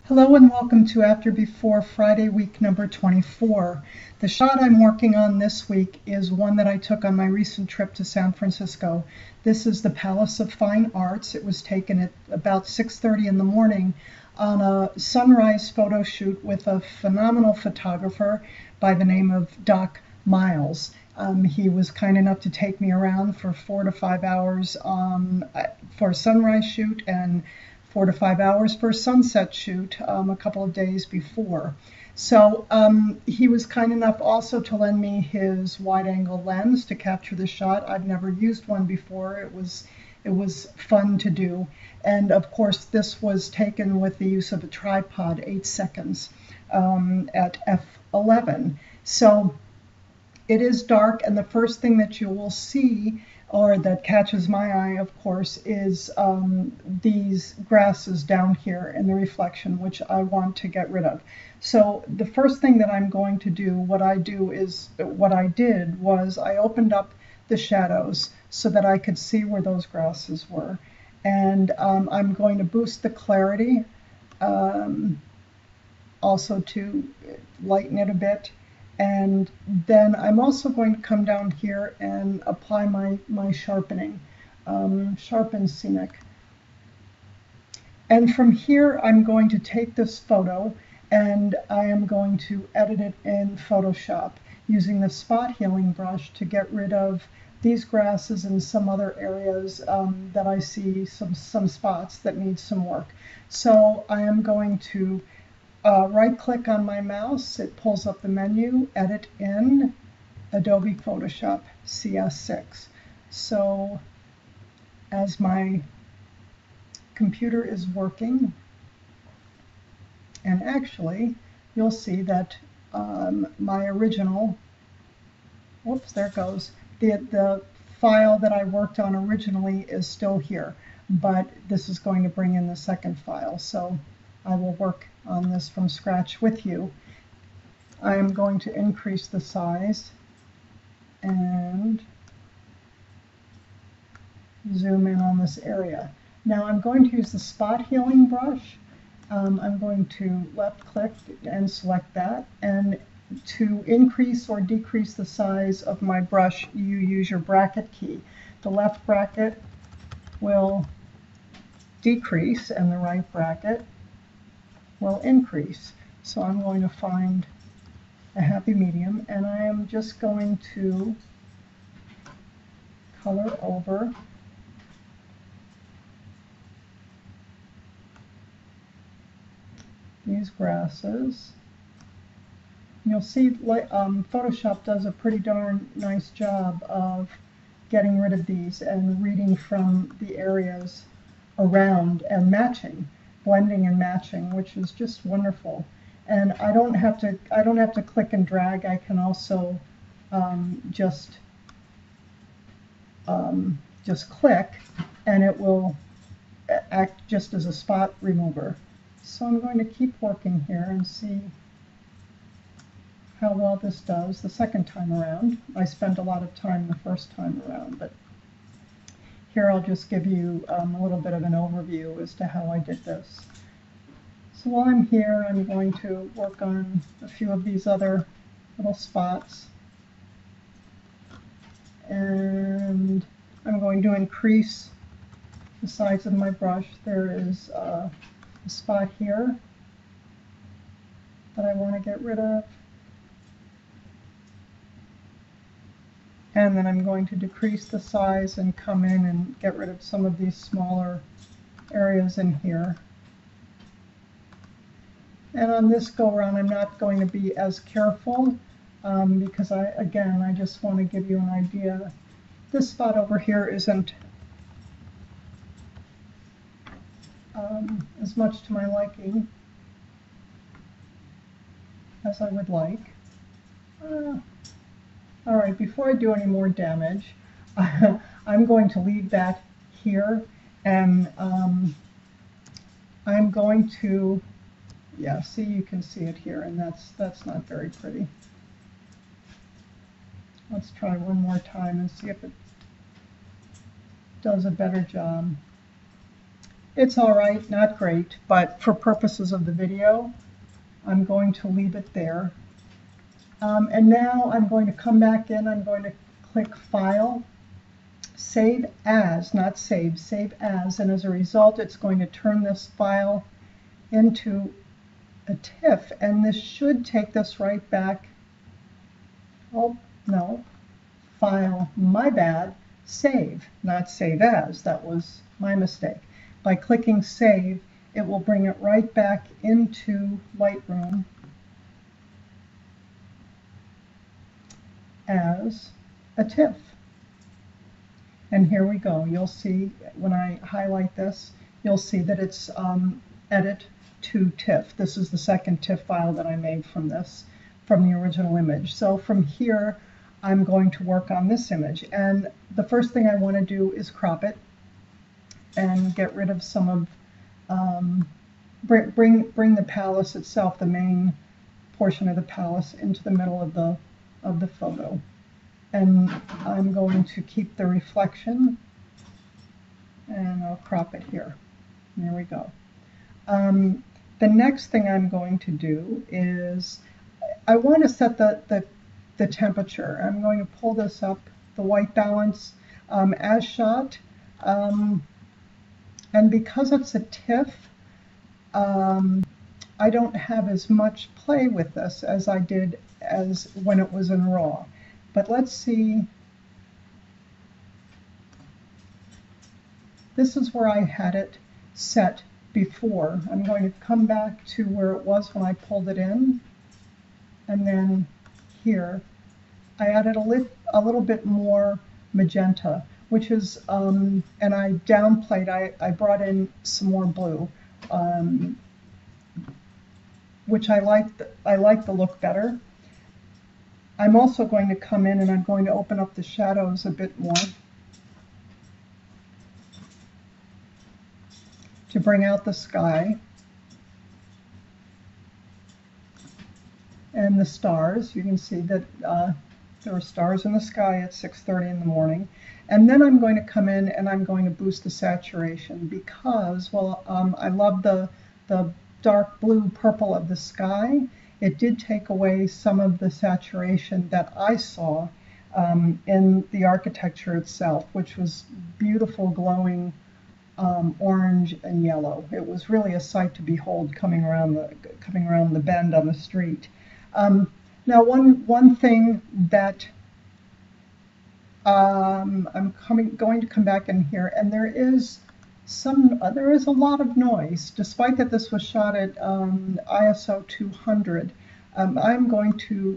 Hello and welcome to After Before Friday week number 24. The shot I'm working on this week is one that I took on my recent trip to San Francisco. This is the Palace of Fine Arts. It was taken at about 6:30 in the morning on a sunrise photo shoot with a phenomenal photographer by the name of Doc Miles. He was kind enough to take me around for 4 to 5 hours for a sunrise shoot and 4 to 5 hours for a sunset shoot a couple of days before. So he was kind enough also to lend me his wide-angle lens to capture the shot. I've never used one before. It was fun to do. And of course, this was taken with the use of a tripod, 8 seconds at f11. So it is dark, and the first thing that you will see, or that catches my eye, of course, is these grasses down here in the reflection, which I want to get rid of. So the first thing that I'm going to do, what I did was I opened up the shadows so that I could see where those grasses were. And I'm going to boost the clarity, also to lighten it a bit. And then I'm also going to come down here and apply my sharpening, sharpen scenic. And from here, I'm going to take this photo and I am going to edit it in Photoshop using the spot healing brush to get rid of these grasses and some other areas that I see some spots that need some work. So I am going to right-click on my mouse, it pulls up the menu, Edit in Adobe Photoshop CS6. So as my computer is working, and actually you'll see that my original, whoops, there it goes, the file that I worked on originally is still here, but this is going to bring in the second file. So I will work on this from scratch with you. I am going to increase the size and zoom in on this area. Now I'm going to use the spot healing brush. I'm going to left click and select that, and to increase or decrease the size of my brush, you use your bracket key. The left bracket will decrease and the right bracket will increase. So I'm going to find a happy medium, and I am just going to color over these grasses. You'll see Photoshop does a pretty darn nice job of getting rid of these and reading from the areas around and matching, blending and matching, which is just wonderful. And I don't have to click and drag. I can also just click, and it will act just as a spot remover. So I'm going to keep working here and see how well this does the second time around. I spent a lot of time the first time around, but here I'll just give you a little bit of an overview as to how I did this. So while I'm here, I'm going to work on a few of these other little spots. And I'm going to increase the size of my brush. There is a spot here that I want to get rid of. And then I'm going to decrease the size and come in and get rid of some of these smaller areas in here. And on this go-around, I'm not going to be as careful because I just want to give you an idea. This spot over here isn't as much to my liking as I would like. All right, before I do any more damage, I'm going to leave that here, and I'm going to, yeah, see, you can see it here, and that's not very pretty. Let's try one more time and see if it does a better job. It's all right, not great, but for purposes of the video, I'm going to leave it there. And now I'm going to come back in, I'm going to click File, Save As, not Save, Save As, and as a result it's going to turn this file into a TIFF, and this should take this right back. Oh, no, File, my bad, Save, not Save As, that was my mistake. By clicking Save, it will bring it right back into Lightroom as a TIFF. And here we go. You'll see when I highlight this, you'll see that it's Edit to TIFF. This is the second TIFF file that I made from this, from the original image. So from here, I'm going to work on this image. And the first thing I want to do is crop it and get rid of some of, bring the palace itself, the main portion of the palace, into the middle of the photo. And I'm going to keep the reflection, and I'll crop it here. There we go. The next thing I'm going to do is I want to set the temperature. I'm going to pull this up, the white balance as shot. And because it's a TIFF, I don't have as much play with this as I did as when it was in RAW. But let's see. This is where I had it set before. I'm going to come back to where it was when I pulled it in. And then here, I added a little bit more magenta, which is, and I downplayed, I brought in some more blue, which I like the look better. I'm also going to come in and I'm going to open up the shadows a bit more to bring out the sky and the stars. You can see that there are stars in the sky at 6:30 in the morning. And then I'm going to come in and I'm going to boost the saturation because, well, I love the dark blue purple of the sky. It did take away some of the saturation that I saw in the architecture itself, which was beautiful, glowing orange and yellow. It was really a sight to behold coming around the bend on the street. Now, one thing that I'm going to come back in here, and there is a lot of noise, despite that this was shot at ISO 200. I'm going to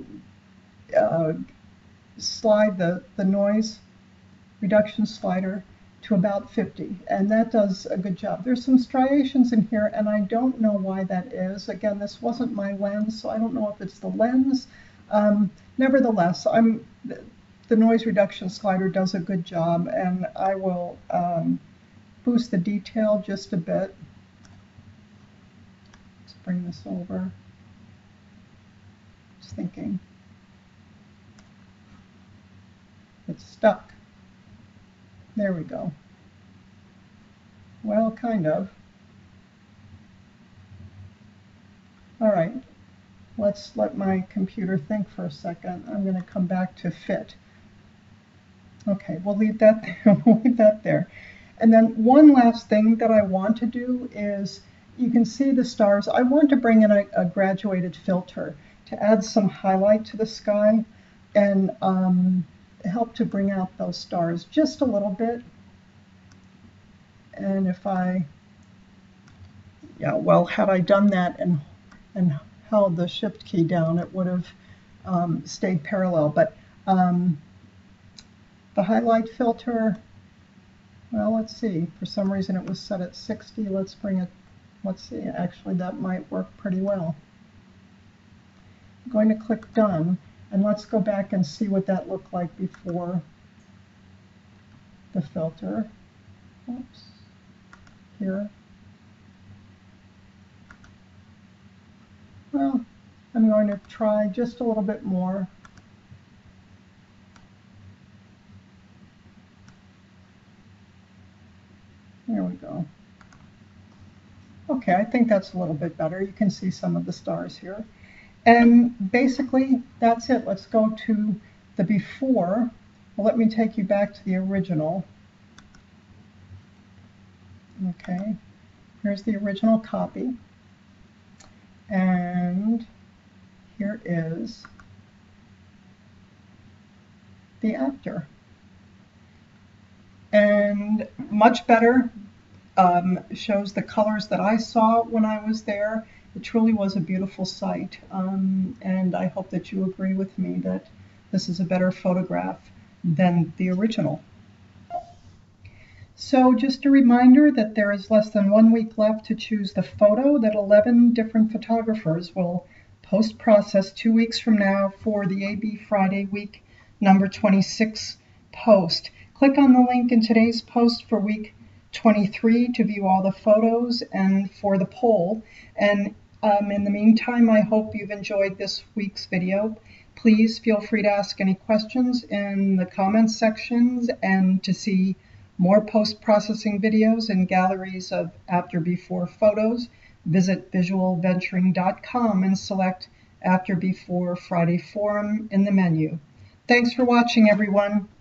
slide the noise reduction slider to about 50, and that does a good job. There's some striations in here, and I don't know why that is. Again, this wasn't my lens, so I don't know if it's the lens. Nevertheless, the noise reduction slider does a good job, and I will boost the detail just a bit. Let's bring this over. Just thinking. It's stuck. There we go. Well, kind of. All right. Let's let my computer think for a second. I'm going to come back to fit. Okay, we'll leave that there. We'll leave that there. And then one last thing that I want to do is, you can see the stars. I want to bring in a graduated filter to add some highlight to the sky and help to bring out those stars just a little bit. And if had I done that and held the shift key down, it would have stayed parallel. But the highlight filter, well, let's see. For some reason it was set at 60. Let's bring it, let's see. Actually, that might work pretty well. I'm going to click Done, and let's go back and see what that looked like before the filter. Oops. Here. Well, I'm going to try just a little bit more. There we go. Okay, I think that's a little bit better. You can see some of the stars here. And basically, that's it. Let's go to the before. Well, let me take you back to the original. Okay, here's the original copy. And here is the after. And much better, shows the colors that I saw when I was there. It truly was a beautiful sight, and I hope that you agree with me that this is a better photograph than the original. So just a reminder that there is less than 1 week left to choose the photo that 11 different photographers will post-process 2 weeks from now for the AB Friday week number 26 post. Click on the link in today's post for week 23 to view all the photos and for the poll. And in the meantime, I hope you've enjoyed this week's video. Please feel free to ask any questions in the comments sections, and to see more post-processing videos and galleries of after-before photos, visit visualventuring.com and select After Before Friday Forum in the menu. Thanks for watching, everyone.